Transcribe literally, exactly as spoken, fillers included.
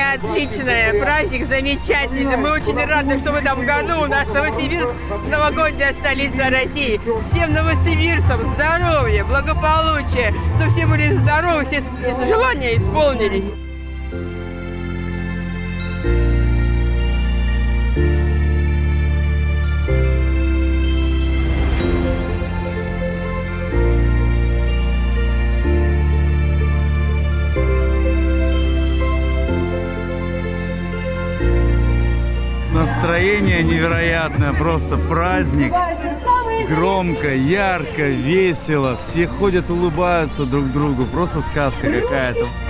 Настроение отличное, праздник замечательный. Мы очень рады, что в этом году у нас Новосибирск – новогодняя столица России. Всем новосибирцам здоровья, благополучия, чтобы все были здоровы, все желания исполнились. Настроение невероятное, просто праздник. Громко, ярко, весело. Все ходят, улыбаются друг другу. Просто сказка какая-то.